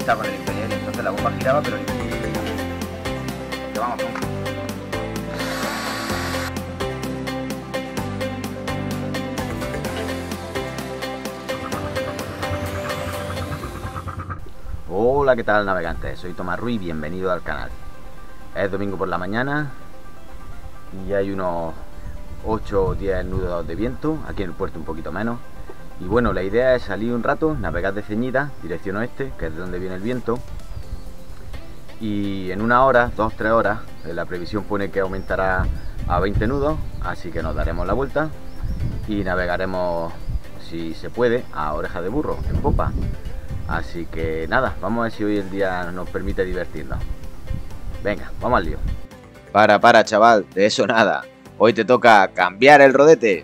conectado con el Imperial, entonces la bomba giraba, pero el Imperial... Que vamos, pum. Hola, ¿qué tal, navegantes? Soy Tomás Ruiz, bienvenido al canal. Es domingo por la mañana y hay unos 8 o 10 nudos de viento, aquí en el puerto un poquito menos. Y bueno, la idea es salir un rato, navegar de ceñida, dirección oeste, que es de donde viene el viento. Y en una hora, 2-3 horas, la previsión pone que aumentará a 20 nudos, así que nos daremos la vuelta y navegaremos, si se puede, a oreja de burro, en popa. Así que nada, vamos a ver si hoy el día nos permite divertirnos. Venga, vamos al lío. Para, chaval, de eso nada. Hoy te toca cambiar el rodete.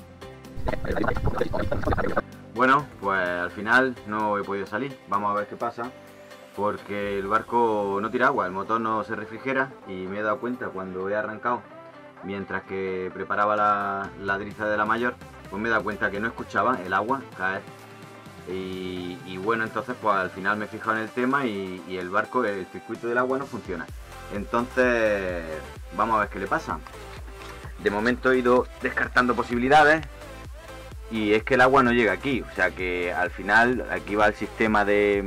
Bueno, pues al final no he podido salir. Vamos a ver qué pasa. Porque el barco no tira agua, el motor no se refrigera. Y me he dado cuenta cuando he arrancado, mientras que preparaba la driza de la mayor, pues me he dado cuenta que no escuchaba el agua caer. Y bueno, entonces pues al final me he fijado en el tema y el barco, el circuito del agua no funciona. Entonces vamos a ver qué le pasa. De momento he ido descartando posibilidades y es que el agua no llega aquí, o sea que al final aquí va el sistema que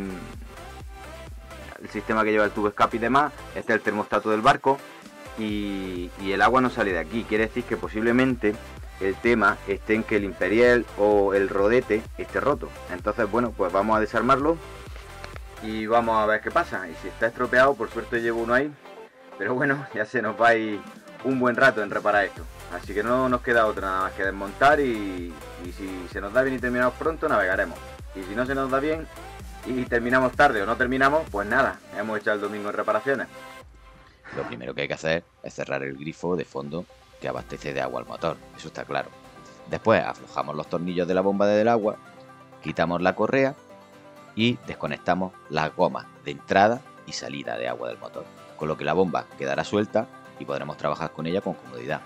lleva el tubo escape y demás. Este es el termostato del barco y el agua no sale de aquí. Quiere decir que posiblemente el tema esté en que el Imperial o el rodete esté roto. Entonces bueno, pues vamos a desarmarlo y vamos a ver qué pasa. Y si está estropeado, por suerte llevo uno ahí, pero bueno, ya se nos va a ir un buen rato en reparar esto, así que no nos queda otra nada más que desmontar y si se nos da bien y terminamos pronto, navegaremos. Y si no se nos da bien y terminamos tarde o no terminamos, pues nada, hemos echado el domingo en reparaciones. Lo primero que hay que hacer es cerrar el grifo de fondo que abastece de agua al motor, eso está claro. Después aflojamos los tornillos de la bomba del agua, quitamos la correa y desconectamos las gomas de entrada y salida de agua del motor, con lo que la bomba quedará suelta y podremos trabajar con ella con comodidad.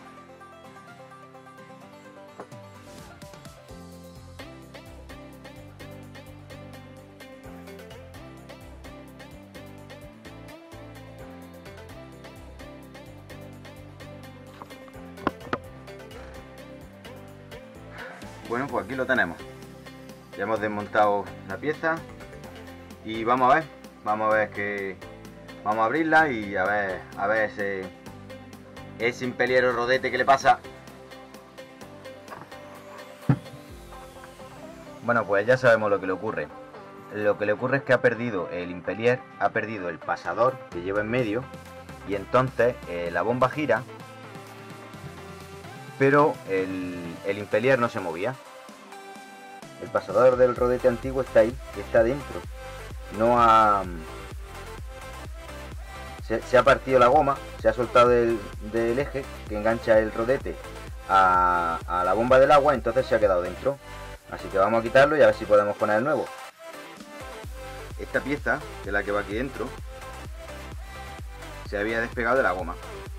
Bueno, pues aquí lo tenemos. Ya hemos desmontado la pieza y vamos a ver que vamos a abrirla y a ver ese impeliero rodete que le pasa. Bueno, pues ya sabemos lo que le ocurre. Lo que le ocurre es que ha perdido el impelier, ha perdido el pasador que lleva en medio y entonces la bomba gira, pero el impelier no se movía. El pasador del rodete antiguo está ahí, está dentro. No ha... Se ha partido la goma, se ha soltado del eje que engancha el rodete a la bomba del agua, entonces se ha quedado dentro. Así que vamos a quitarlo y a ver si podemos poner el nuevo. Esta pieza, que es la que va aquí dentro, se había despegado de la goma.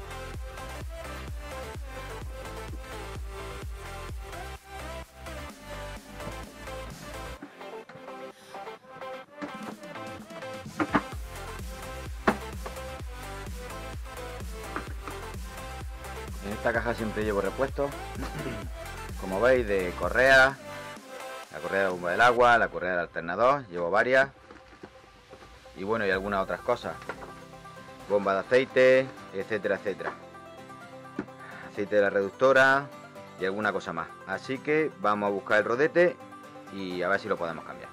En esta caja siempre llevo repuestos, como veis, de correa, la correa de la bomba del agua, la correa del alternador, llevo varias. Y bueno, y algunas otras cosas, bomba de aceite, etcétera, etcétera. Aceite de la reductora y alguna cosa más. Así que vamos a buscar el rodete y a ver si lo podemos cambiar.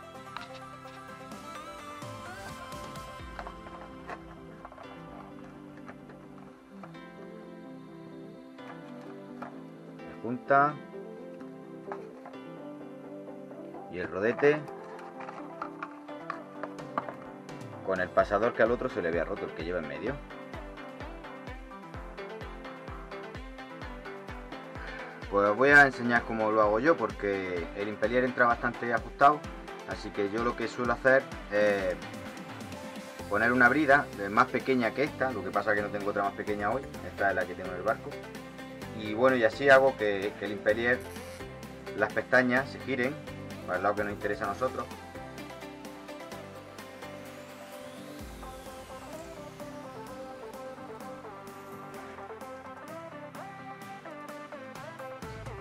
Punta y el rodete con el pasador que al otro se le había roto, el que lleva en medio. Pues os voy a enseñar cómo lo hago yo, porque el impelier entra bastante ajustado, así que yo lo que suelo hacer es poner una brida más pequeña que esta, lo que pasa es que no tengo otra más pequeña hoy, esta es la que tengo en el barco. Y bueno, y así hago que el impelier, las pestañas se giren para el lado que nos interesa a nosotros.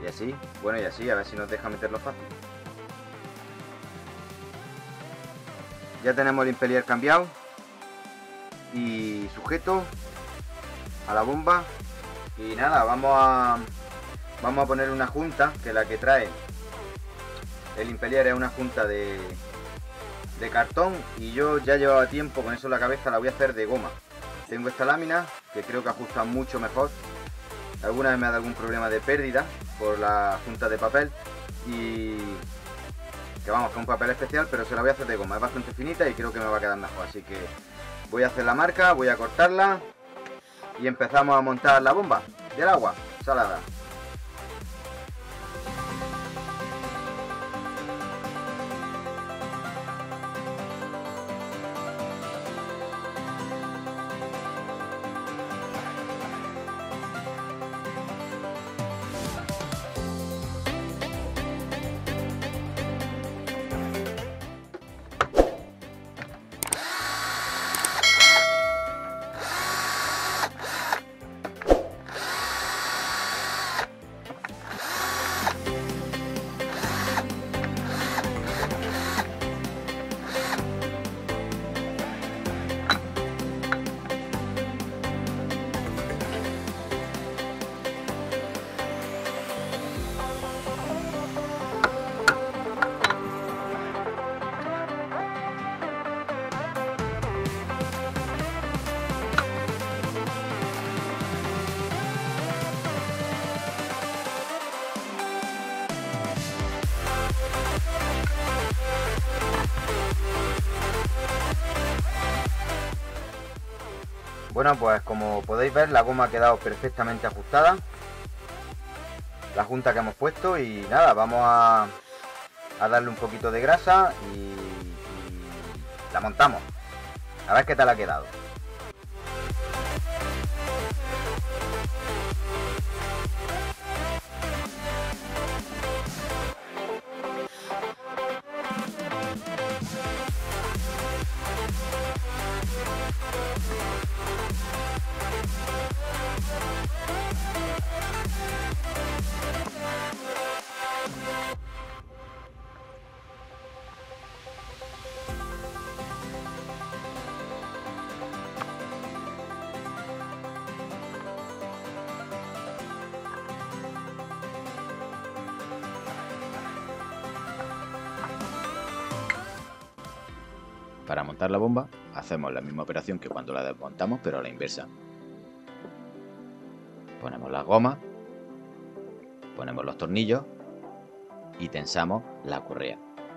Y así, bueno, y así, a ver si nos deja meterlo fácil. Ya tenemos el impelier cambiado y sujeto a la bomba. Y nada, vamos a poner una junta, que la que trae el impelier es una junta de cartón, y yo ya llevaba tiempo con eso en la cabeza, la voy a hacer de goma. Tengo esta lámina que creo que ajusta mucho mejor. Alguna vez me ha dado algún problema de pérdida por la junta de papel, y que vamos, que es un papel especial, pero se la voy a hacer de goma. Es bastante finita y creo que me va a quedar mejor, así que voy a hacer la marca, voy a cortarla y empezamos a montar la bomba del agua salada. Bueno, pues como podéis ver, la goma ha quedado perfectamente ajustada, la junta que hemos puesto, y nada, vamos a darle un poquito de grasa y la montamos. A ver qué tal ha quedado. Para montar la bomba hacemos la misma operación que cuando la desmontamos, pero a la inversa. Ponemos las gomas, ponemos los tornillos y tensamos la correa.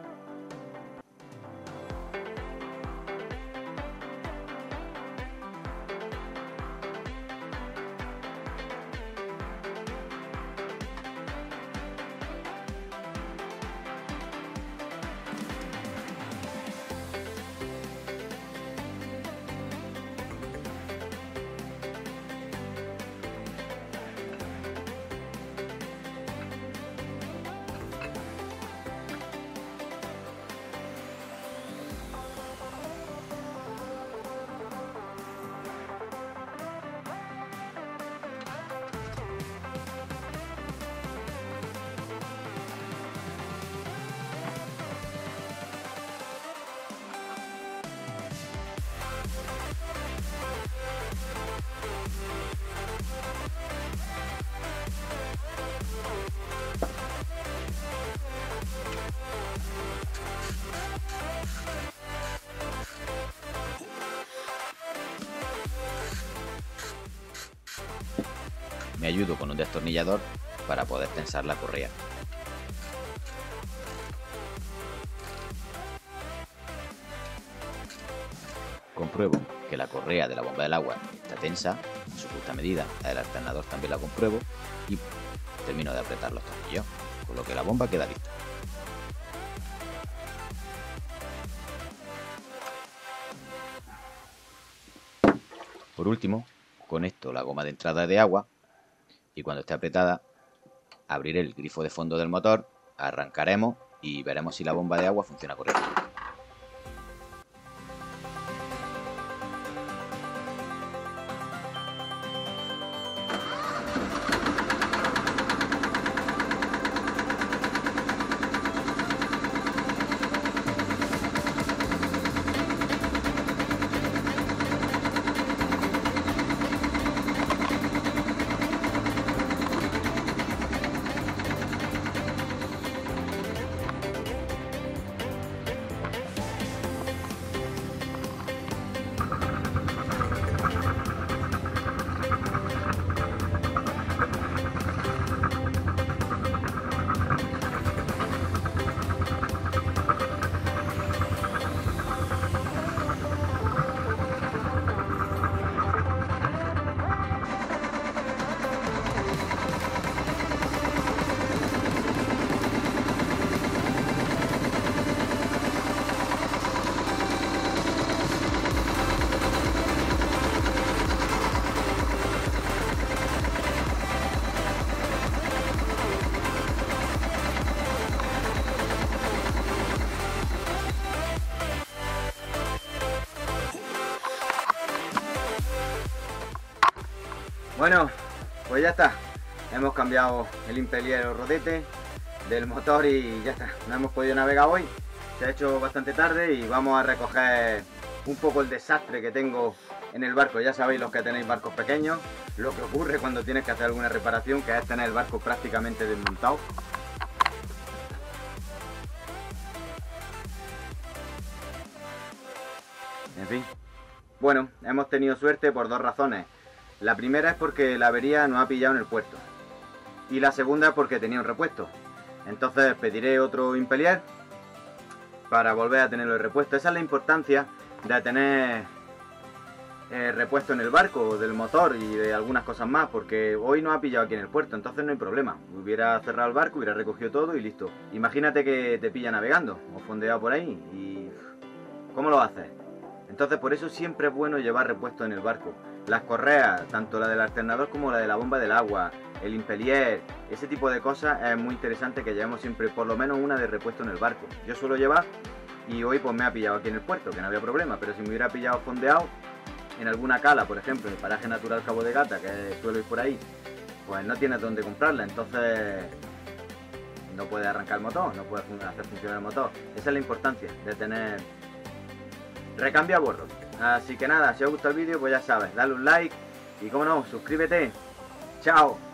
Me ayudo con un destornillador para poder tensar la correa. Compruebo que la correa de la bomba del agua está tensa, en su justa medida, la del alternador también la compruebo y termino de apretar los tornillos, con lo que la bomba queda lista. Por último, conecto la goma de entrada de agua y cuando esté apretada abriré el grifo de fondo del motor, arrancaremos y veremos si la bomba de agua funciona correctamente. Bueno, pues ya está. Hemos cambiado el impelier o rodete del motor y ya está. No hemos podido navegar hoy. Se ha hecho bastante tarde y vamos a recoger un poco el desastre que tengo en el barco. Ya sabéis, los que tenéis barcos pequeños, lo que ocurre cuando tienes que hacer alguna reparación, que es tener el barco prácticamente desmontado. En fin. Bueno, hemos tenido suerte por dos razones. La primera es porque la avería nos ha pillado en el puerto. Y la segunda es porque tenía un repuesto. Entonces pediré otro impelier para volver a tenerlo de repuesto. Esa es la importancia de tener repuesto en el barco, del motor y de algunas cosas más, porque hoy nos ha pillado aquí en el puerto, entonces no hay problema. Hubiera cerrado el barco, hubiera recogido todo y listo. Imagínate que te pilla navegando o fondeado por ahí y... ¿cómo lo haces? Entonces por eso siempre es bueno llevar repuesto en el barco. Las correas, tanto la del alternador como la de la bomba del agua, el impelier, ese tipo de cosas es muy interesante que llevemos siempre por lo menos una de repuesto en el barco. Yo suelo llevar y hoy pues me ha pillado aquí en el puerto, que no había problema, pero si me hubiera pillado fondeado en alguna cala, por ejemplo, en el paraje natural Cabo de Gata, que suelo ir por ahí, pues no tienes dónde comprarla, entonces no puedes arrancar el motor, no puedes hacer funcionar el motor. Esa es la importancia de tener recambio a bordo. Así que nada, si os gusta el vídeo, pues ya sabes, dale un like y como no, suscríbete. Chao.